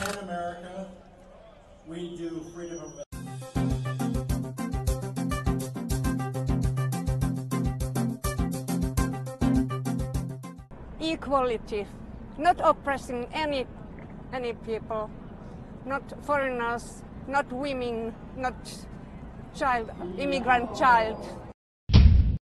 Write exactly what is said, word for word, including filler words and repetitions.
PEN America, we do freedom of equality, not oppressing any any people, not foreigners, not women, not child, immigrant child.